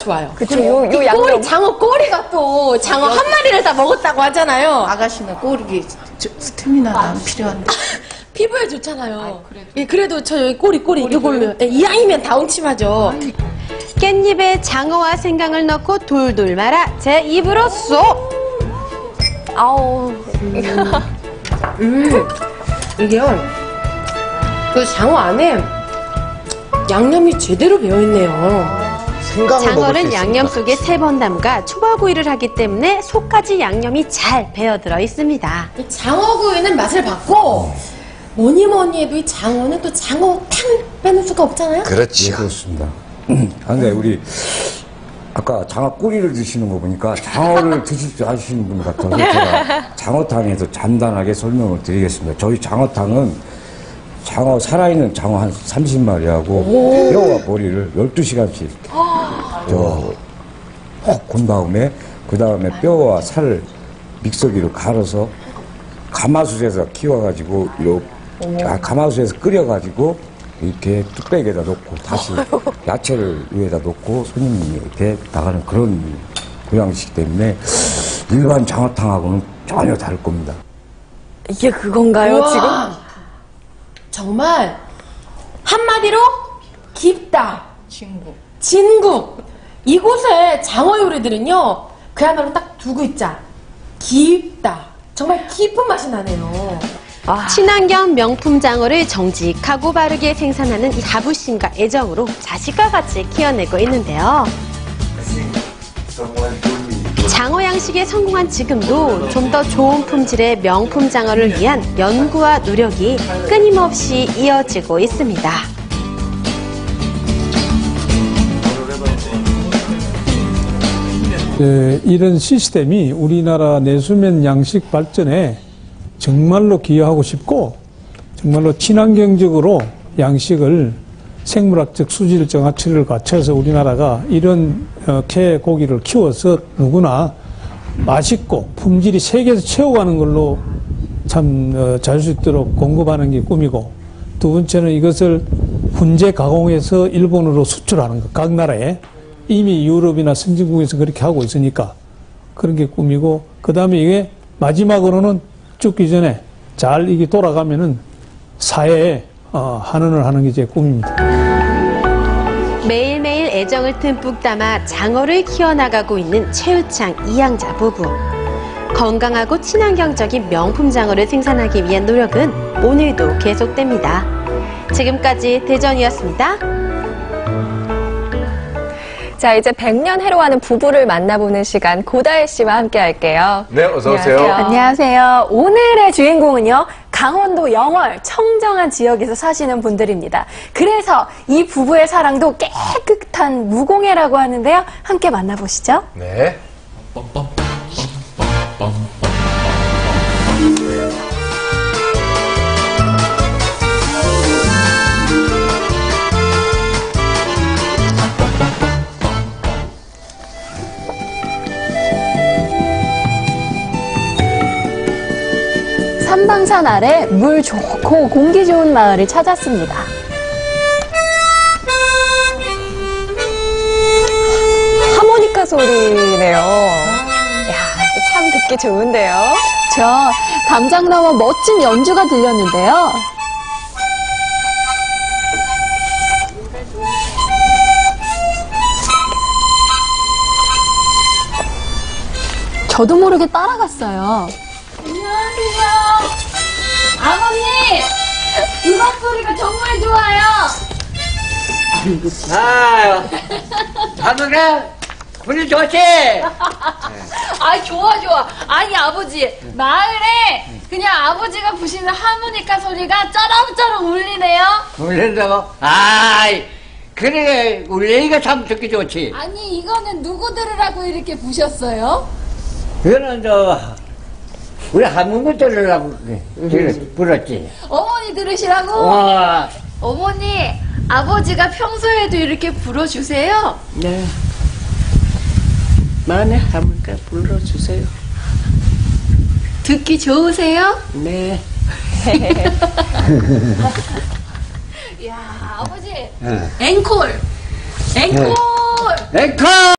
좋아요. 그쵸, 요 양념. 꼬리, 장어 꼬리가 또 장어 한 마리를 다 먹었다고 하잖아요. 아가씨는 꼬리 스태미나가 안 필요한데. 피부에 좋잖아요. 예, 그래도 저 여기 꼬리 이걸로 예, 이왕이면 다 옹침하죠. 깻잎에 장어와 생강을 넣고 돌돌 말아 제 입으로 쏙. 아우. 이게요. 그 장어 안에 양념이 제대로 배어있네요. 장어는 양념 속에 3번 담가 초벌구이를 하기 때문에 속까지 양념이 잘 배어들어 있습니다. 이 장어구이는 맛을 봤고 뭐니 해도 이 장어는 또 장어탕 빼놓을 수가 없잖아요. 그렇죠. 예, 그렇습니다. 근데 우리 아까 장어 꼬리를 드시는 거 보니까 장어를 드실 줄 아시는 분 같아서 제가 장어탕에서 간단하게 설명을 드리겠습니다. 저희 장어탕은 장어, 살아있는 장어 한 30마리하고 뼈와 머리를 12시간씩 곤 다음에 그 다음에 뼈와 살을 믹서기로 갈아서 가마솥에서 키워가지고 가마솥에서 끓여가지고 이렇게 뚝배기에다 놓고 다시 야채를 위에다 놓고 손님이 이렇게 나가는 그런 보양식 때문에 일반 장어탕하고는 전혀 다를 겁니다. 이게 그건가요, 우와, 지금? 정말 한마디로 깊다. 진국. 이곳의 장어 요리들은요 그야말로 딱 두 글자 깊다. 정말 깊은 맛이 나네요. 친환경 명품 장어를 정직하고 바르게 생산하는 이 자부심과 애정으로 자식과 같이 키워내고 있는데요. 장어 양식에 성공한 지금도 좀 더 좋은 품질의 명품 장어를 위한 연구와 노력이 끊임없이 이어지고 있습니다. 이런 시스템이 우리나라 내수면 양식 발전에 정말로 기여하고 싶고 정말로 친환경적으로 양식을 생물학적 수질 정화치를 갖춰서 우리나라가 이런 개 고기를 키워서 누구나 맛있고 품질이 세계에서 채워가는 걸로 참 잘 수 있도록 공급하는 게 꿈이고, 두 번째는 이것을 훈제 가공해서 일본으로 수출하는 것. 각 나라에 이미 유럽이나 선진국에서 그렇게 하고 있으니까 그런 게 꿈이고, 그 다음에 이게 마지막으로는 죽기 전에 잘 이게 돌아가면은 사회에 환원을 하는 게 제 꿈입니다. 매일매일 애정을 듬뿍 담아 장어를 키워나가고 있는 최우창, 이양자 부부. 건강하고 친환경적인 명품 장어를 생산하기 위한 노력은 오늘도 계속됩니다. 지금까지 대전이었습니다. 자, 이제 100년 해로하는 부부를 만나보는 시간, 고다혜 씨와 함께 할게요. 네, 어서오세요. 안녕하세요. 오늘의 주인공은요, 강원도 영월 청정한 지역에서 사시는 분들입니다. 그래서 이 부부의 사랑도 깨끗한 무공해라고 하는데요. 함께 만나보시죠. 네. 삼방산 아래 물 좋고 공기 좋은 마을을 찾았습니다. 하모니카 소리네요. 야, 참 듣기 좋은데요. 저 담장나와 멋진 연주가 들렸는데요. 저도 모르게 따라갔어요. 안녕하세요. 아버님, 음악 소리가 정말 좋아요. 아유, 아무래 분이 좋지. 아, 좋아. 아니, 아버지, 마을에 그냥 아버지가 부시는 하모니카 소리가 쩌렁쩌렁 울리네요. 울린다고? 아이, 그래 울리니까 참 듣기 좋지. 아니, 이거는 누구 들으라고 이렇게 부셨어요? 이거는 우리 할머니 들으라고 불렀지. 어머니 들으시라고? 어머니, 아버지가 평소에도 이렇게 불어주세요? 네. 많이 하니까 불러주세요. 듣기 좋으세요? 네. 이야, 아버지. 앵콜! 앵콜! 앵콜!